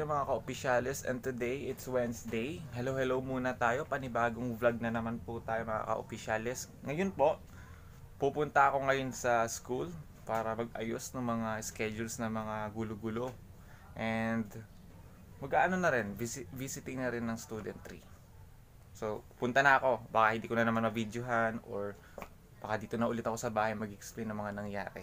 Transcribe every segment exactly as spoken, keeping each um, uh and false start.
mga ka-opisyalis, and today it's Wednesday. Hello hello muna tayo, panibagong vlog na naman po tayo mga ka-opisyalis. Ngayon po, pupunta ako ngayon sa school para mag-ayos ng mga schedules na mga gulo-gulo. And mag-aano na rin, visit, visiting na rin ng student tree. So, punta na ako. Baka hindi ko na naman ma-videohan or baka dito na ulit ako sa bahay mag-explain ng mga nangyari.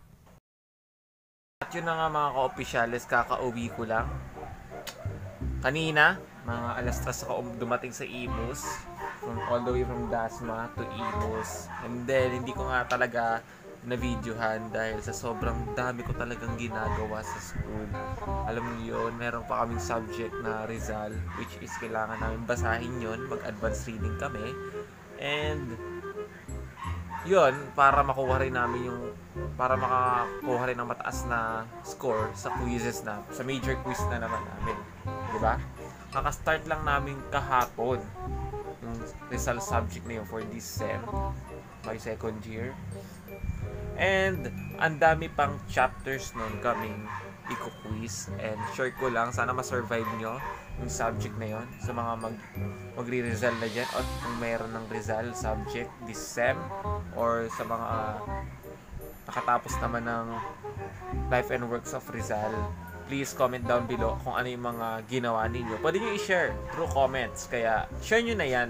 At yun na nga mga ka-opisyalis, kaka-uwi ko lang. Kanina, mga alas tres ako dumating sa Imus. From, all the way from Dasma to Imus. And then, hindi ko nga talaga na-videohan dahil sa sobrang dami ko talagang ginagawa sa school. Alam niyo yun, meron pa kaming subject na Rizal, which is kailangan namin basahin yun, mag-advance reading kami. And yun, para makuha rin namin yung para makakuha rin ng mataas na score sa quizzes na, sa major quiz na naman namin, di ba? Kaka-start lang namin kahapon yung Rizal subject na yun for this sem, my second year. And ang dami pang chapters nun kaming i-quiz, and sure ko lang sana ma-survive nyo yung subject na yon sa mga mag magre-Rizal na dyan, o kung mayroon ng Rizal subject this sem, or sa mga uh, nakatapos naman ng life and works of Rizal. Please comment down below kung ano yung mga ginawa ninyo. Pwede nyo i-share through comments, kaya share nyo na yan.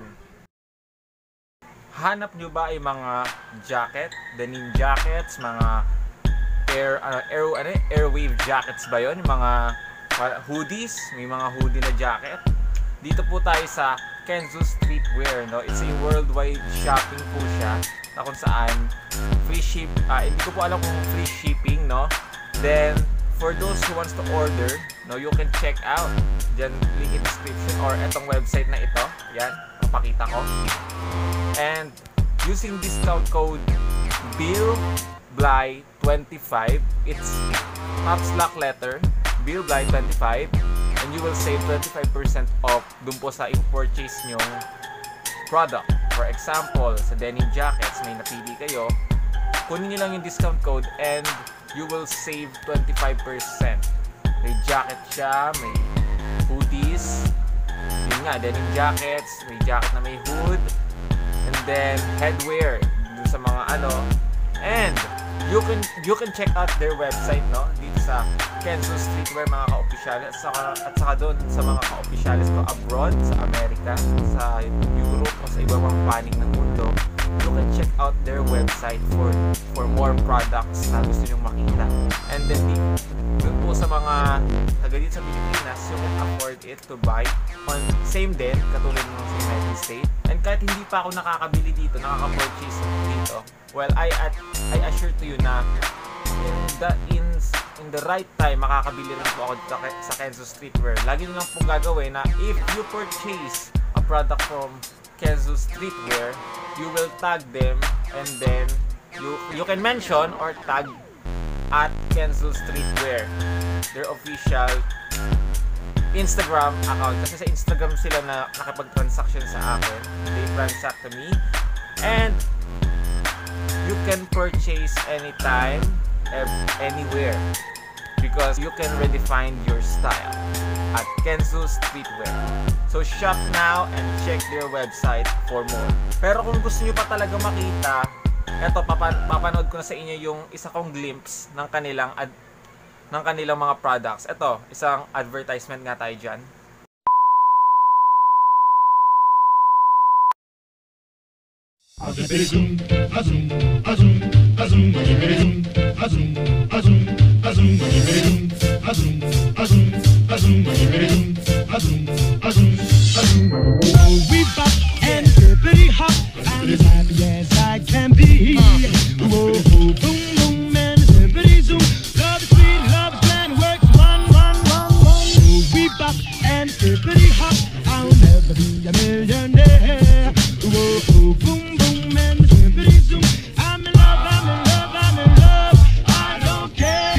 Hanap nyo ba ay mga jacket, denim jackets, mga air, ano, air, ano, airwave jackets ba yun? Mga hoodies, may mga hoodie na jacket. Dito po tayo sa Kenzo Streetwear, no? It's a worldwide shopping po siya, na kung saan free ship, ah, hindi ko po alam kung free shipping, no? Then, for those who wants to order, no, you can check out dyan, link in description, or etong website na ito, yan, papakita ko. And using discount code BILLBLAY twenty-five, it's caps lock letter BILLBLAY twenty-five, and you will save twenty-five percent off dun po sa i-purchase nyong product. For example, sa denim jackets, may napili kayo, kunin nyo lang yung discount code and you will save twenty-five percent. May jacket siya, may hoodies, yun nga, denim jackets, may jacket na may hood, and then headwear dun sa mga ano, and you can you can check out their website, no, dito sa Kenzo Streetwear mga ka-opisyalis, at saka, at saka doon sa mga ka-opisyalis ko abroad, sa Amerika, sa Europe, o sa ibang mga panig ng mundo. You can check out their website for for more products na gusto nyong makita. And then doon po sa mga taga dito sa Pilipinas, you can afford it to buy on same din, katulad ng sa United States. And kahit hindi pa ako nakakabili dito, nakaka-purchase dito, well, I I assure to you na in the in in the right time, makakabili rin po ako sa, sa Kenzo Streetwear. Lagi nyo lang pong gagawin na if you purchase a product from Kenzo Streetwear, you will tag them, and then you you can mention or tag at Kenzo Streetwear, their official Instagram account. Kasi sa Instagram sila na nakipag-transaction sa akin. They transact to me. And you can purchase anytime, anywhere, because you can redefine your style at Kenzo Streetwear. So shop now and check their website for more. Pero kung gusto nyo pa talaga makita, eto, papan papanood ko na sa inyo yung isa kong glimpse ng kanilang ad ng kanilang mga products. Ito, isang advertisement nga tayo dyan. We bop and pretty hot, I'm as happy as I can be. Whoa, boom, boom, and pretty zoom. Love is sweet, love is grand, works one, one, one, one. We bop and pretty hot, I'll never be a millionaire. Whoa, boom, boom, and pretty zoom. I'm in love, I'm in love, I'm in love. I don't care.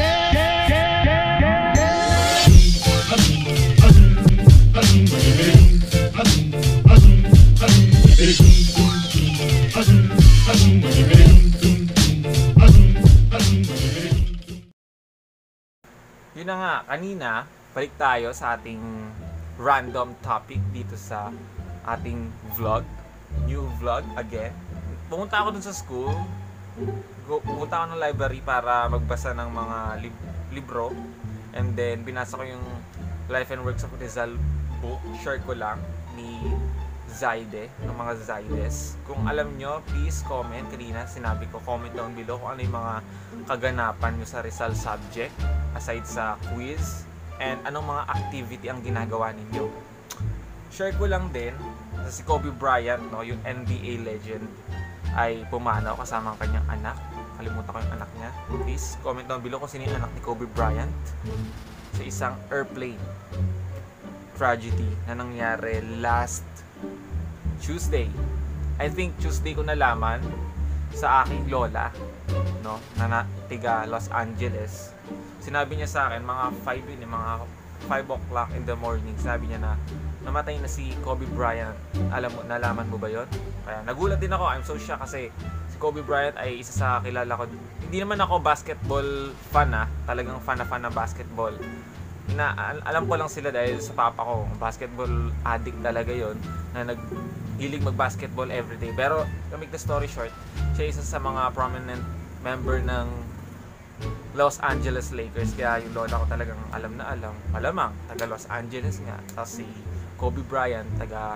Yun na nga, kanina balik tayo sa ating random topic dito sa ating vlog. New vlog again. Pumunta ako dun sa school. Pumunta ako ng library para magbasa ng mga lib- libro. And then, binasa ko yung Life and Works of Rizal book. Share ko lang ni Zaide, ng mga Zaides. Kung alam nyo, please comment. Kanina sinabi ko, comment down below kung ano yung mga kaganapan nyo sa Rizal subject aside sa quiz. And anong mga activity ang ginagawa ninyo. Share ko lang din, si Kobe Bryant, no, yung N B A legend, ay pumanaw kasama ang kanyang anak. Kalimutan ko yung anak niya. Please comment down below kung sino yung anak ni Kobe Bryant sa isang airplane tragedy na nangyari last Tuesday. I think Tuesday ko nalaman sa aking lola, no, na, na tiga Los Angeles. Sinabi niya sa akin, mga five yun, mga five o'clock in the morning, sabi niya na namatay na si Kobe Bryant. Alam mo, nalaman mo ba yon? Kaya nagulat din ako. I'm so shocked kasi si Kobe Bryant ay isa sa kilala ko. Hindi naman ako basketball fan, ah. Talagang fan na fan ng basketball. Ina, al- alam ko lang sila dahil sa papa ko. Basketball addict talaga yon, na naghilig mag-basketball everyday. Pero to make the story short, siya isa sa mga prominent member ng Los Angeles Lakers. Kaya yung lola ko talagang alam na alam. Malamang, taga Los Angeles nga. Tapos si Kobe Bryant, taga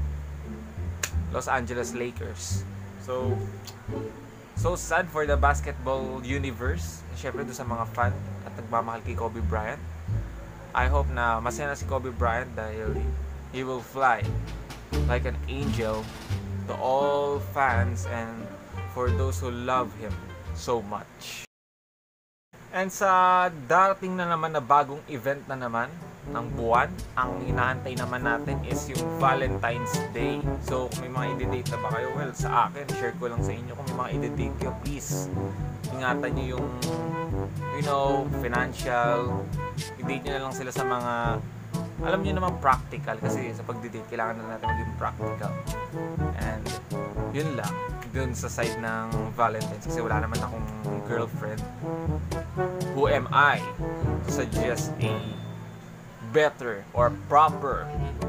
Los Angeles Lakers. So, so sad for the basketball universe. Siyempre doon sa mga fan at nagmamahal kay Kobe Bryant. I hope na masaya na si Kobe Bryant dahil he will fly like an angel to all fans and for those who love him so much. And sa darating na naman na bagong event na naman ng buwan, ang inaantay naman natin is yung Valentine's Day. So kung may mga i-date na ba kayo, well, sa akin, share ko lang sa inyo. Kung may mga i-date kayo, please, ingatan nyo yung, you know, financial. I-date nyo na lang sila sa mga, alam nyo naman, practical. Kasi sa pag-date, kailangan na natin maging practical. And yun lang, dun sa side ng Valentine's, kasi wala naman akong girlfriend. Who am I to suggest a better or proper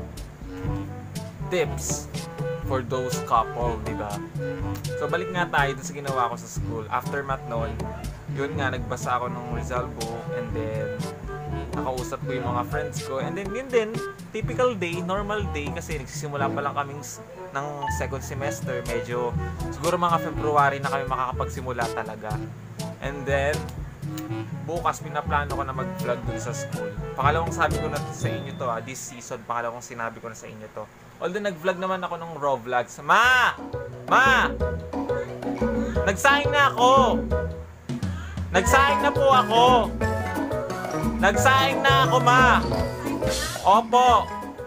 tips for those couple, di ba? So balik nga tayo dun sa ginawa ko sa school. After math noon, yun nga, nagbasa ako ng Rizal book, and then nakausap ko yung mga friends ko, and then yun din, typical day, normal day, kasi nagsisimula pa lang kaming ng second semester, medyo siguro mga February na kami makakapagsimula talaga. And then bukas pinaplano ko na mag-vlog dun sa school. Pangalawang sabi ko na sa inyo to, ah, this season, pangalawang sinabi ko na sa inyo to. Although nag-vlog naman ako ng raw vlogs. Ma! Ma! Nagsaing na ako! Nagsaing na po ako! Nagsaing na ako, ma! Opo!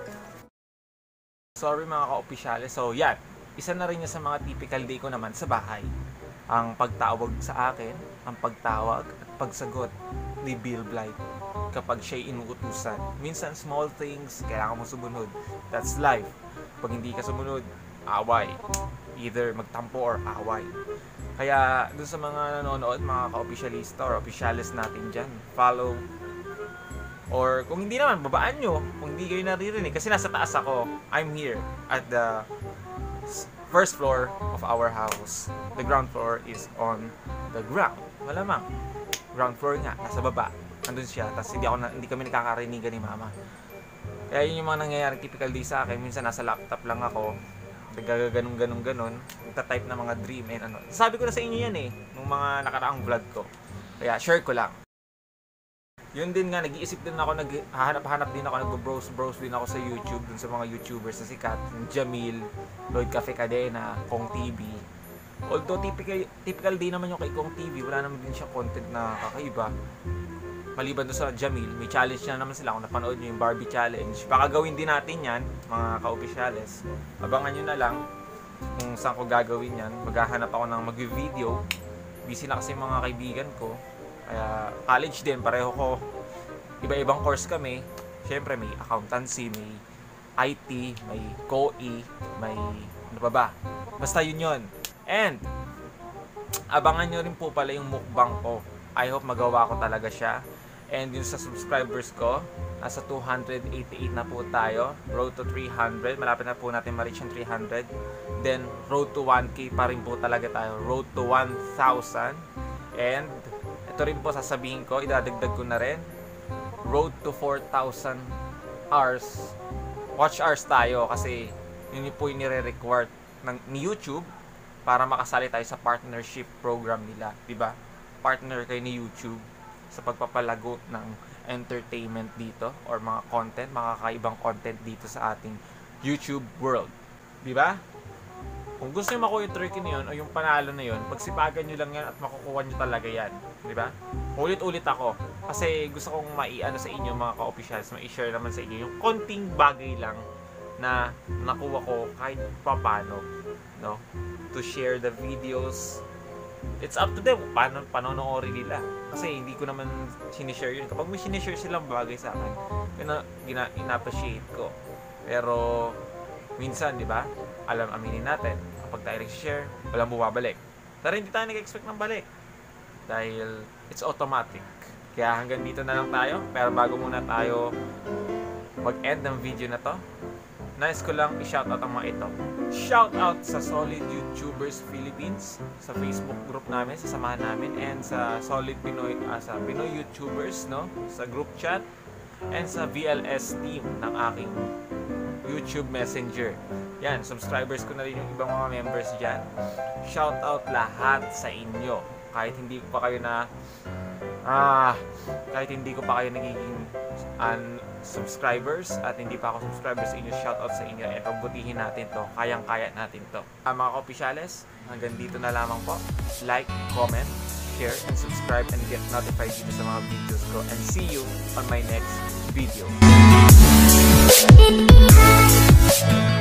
Sorry mga ka-opisyales. So yan, isa na rin niya sa mga typical day ko naman sa bahay. Ang pagtawag sa akin, ang pagtawag at pagsagot ni Bill Blight kapag siya'y inuutusan. Minsan small things, kailangan mo sumunod. That's life. Pag hindi ka sumunod, away. Either magtampo or away. Kaya dun sa mga nanonood, mga ka-opisyalista or opisyales natin dyan, follow. Or kung hindi naman, babaan nyo. Kung hindi kayo naririnig. Kasi nasa taas ako. I'm here at the first floor of our house. The ground floor is on the ground. Malamang. Ground floor nga. Nasa baba. Andun siya. Tapos hindi, ako na, hindi kami nakakarinigan ni mama. Kaya yun yung mga nangyayari typical day sa akin. Minsan nasa laptop lang ako. Nagagaganong-ganon-ganon. Nagtatype na mga dream and ano. Sabi ko na sa inyo yan eh. Nung mga nakaraang vlog ko. Kaya share ko lang. Yun din nga, nag-iisip din ako, naghahanap-hanap din ako, nagbo-browse-browse din ako sa YouTube, dun sa mga YouTubers na sikat, Jamil, Lloyd Cafe Cadena, Kong T V. Although typical, typical day naman yung kay Kong T V, wala naman din siya content na kakaiba. Maliban doon sa Jamil, may challenge na naman sila kung napanood nyo yung Barbie Challenge. Baka gawin din natin yan, mga ka-opisyales. Abangan nyo na lang kung saan ko gagawin yan. Maghahanap ako ng mag-video. Busy na kasi mga kaibigan ko. Kaya college din, pareho ko. Iba-ibang course kami. Siyempre may accountancy, may I T, may C O E, may ano pa ba. Basta yun yun. And abangan nyo rin po pala yung mukbang ko. I hope magawa ko talaga siya. And yung sa subscribers ko, nasa two hundred eighty-eight na po tayo. Road to three hundred. Malapit na po natin ma-reach yung three hundred. Then, road to one K pa rin po talaga tayo. Road to one thousand. And, ito rin po sasabihin ko, idadagdag ko na rin. Road to four thousand hours. Watch hours tayo kasi yun po yung nire-require ng, ni YouTube para makasali tayo sa partnership program nila. Diba? Partner kayo ni YouTube sa pagpapalago ng entertainment dito or mga content, mga kakaibang content dito sa ating YouTube world. Di ba? Kung gusto nyo makuha yung tricky na yun o yung panalo na yun, pagsipagan nyo lang yan at makukuha nyo talaga yan. Di ba? Ulit-ulit ako. Kasi gusto kong maiano sa inyo mga ka-officials, ma-share naman sa inyo yung konting bagay lang na nakuha ko kahit papano. No? To share the videos. It's up to them paano panonoorin nila. Kasi hindi ko naman sinishare yun. Kapag may sinishare silang bagay sa akin, yun na gina, ina-appreciate ko. Pero minsan, di ba? Alam, aminin natin, kapag tayo nag-share, walang bumabalik. Pero hindi tayo nag-expect ng balik. Dahil it's automatic. Kaya hanggang dito na lang tayo. Pero bago muna tayo mag-end ng video na to, nice ko lang i-shoutout ang mga ito. Shoutout sa Solid YouTubers Philippines, sa Facebook group namin, sa samahan namin, and sa Solid Pinoy, uh, sa Pinoy YouTubers, no? Sa group chat, and sa V L S team ng aking YouTube Messenger. Yan, subscribers ko na rin yung ibang mga members dyan. Shoutout lahat sa inyo. Kahit hindi ko pa kayo na ah, kahit hindi ko pa kayo nagiging un subscribers at hindi pa ako subscribers sa inyo, shoutout sa inyo, and pagbutihin natin to, kayang-kaya natin to. Uh, mga ka-opisyales, hanggang dito na lamang po. Like, comment, share, and subscribe, and get notified dito sa mga videos ko, and see you on my next video.